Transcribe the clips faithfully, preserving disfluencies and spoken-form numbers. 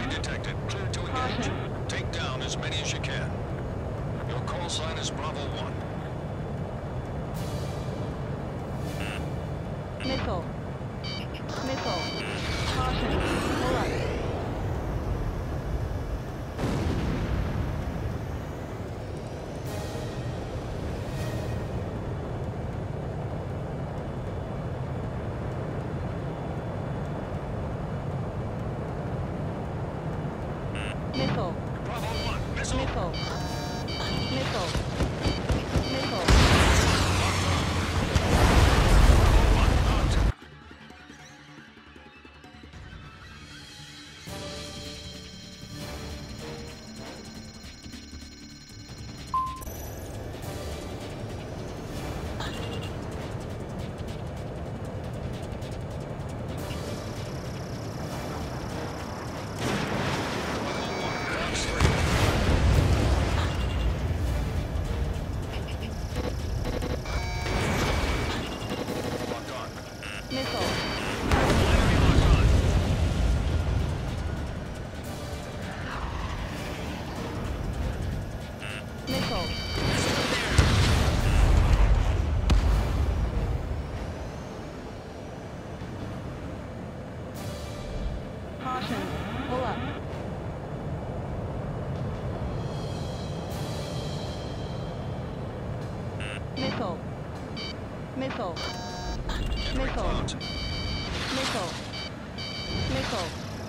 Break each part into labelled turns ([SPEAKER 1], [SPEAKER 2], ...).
[SPEAKER 1] Enemy detected. Clear to engage.
[SPEAKER 2] Caution.
[SPEAKER 1] Take down as many as you can. Your call sign is Bravo one.
[SPEAKER 2] Missile. Missile. Caution. Pull up. Missile.
[SPEAKER 1] Bravo one. Missile.
[SPEAKER 2] Missile. Missile. Missile. Missile. Missile. Caution. Pull up. Missile. Missile. Missile. Missile. Missile.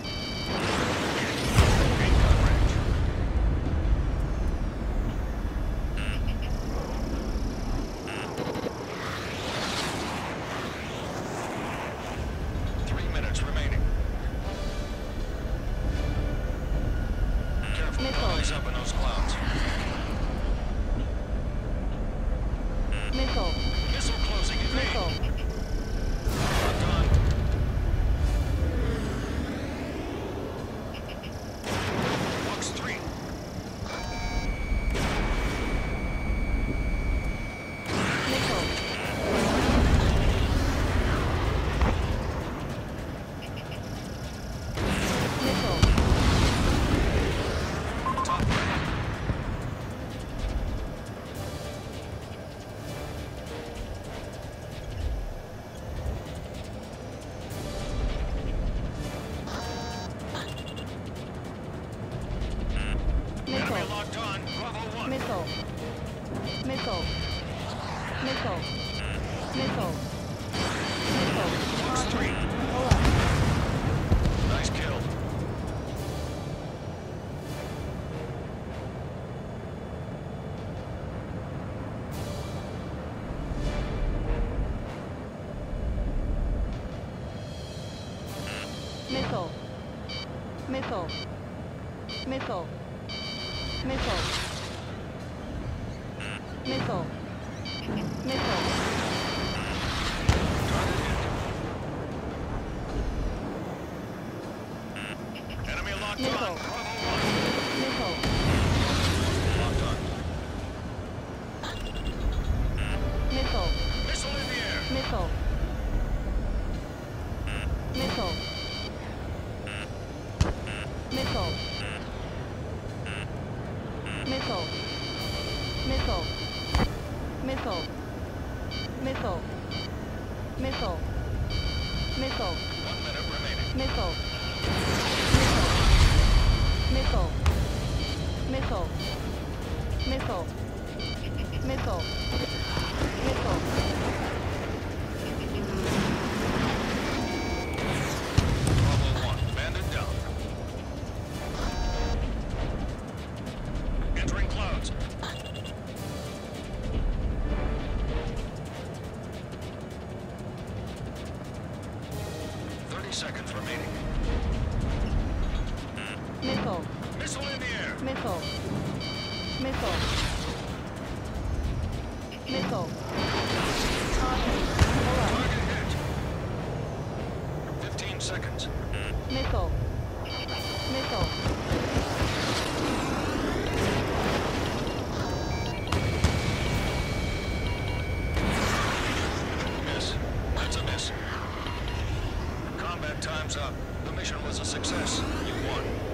[SPEAKER 1] Three minutes remaining. Careful.
[SPEAKER 2] Missile.
[SPEAKER 1] Eyes up in those clouds.
[SPEAKER 2] Missile.
[SPEAKER 1] Missile closing in range.
[SPEAKER 2] Missile.
[SPEAKER 1] Locked on. Box three.
[SPEAKER 2] Missile. Missile.
[SPEAKER 1] Top ready. Enemy
[SPEAKER 2] Missile.
[SPEAKER 1] locked on. Bravo one.
[SPEAKER 2] Missile. Missile. Missile. Missile. Missile.
[SPEAKER 1] Box three.
[SPEAKER 2] Pull up.
[SPEAKER 1] Nice kill.
[SPEAKER 2] Missile. Missile. Missile. Missile. Missile. Missile.
[SPEAKER 1] Target hit. Enemy locked
[SPEAKER 2] Missile.
[SPEAKER 1] on. Bravo one.
[SPEAKER 2] Missile.
[SPEAKER 1] Locked on.
[SPEAKER 2] Missile.
[SPEAKER 1] Missile in the air.
[SPEAKER 2] Missile. Missile. Missile. Missile. Missile. Missile. Missile. Missile. Missile.
[SPEAKER 1] One minute remaining.
[SPEAKER 2] Missile. Missile. Missile. Missile. Missile. Missile.
[SPEAKER 1] Bravo one. Bandit down. Entering clouds. Thirty seconds remaining.
[SPEAKER 2] Missile.
[SPEAKER 1] Missile in the air.
[SPEAKER 2] Missile. Missile. Missile. Caution. Pull up.
[SPEAKER 1] Target hit. Fifteen seconds.
[SPEAKER 2] Missile. Missile.
[SPEAKER 1] Miss. That's a miss. Combat time's up. The mission was a success. You won.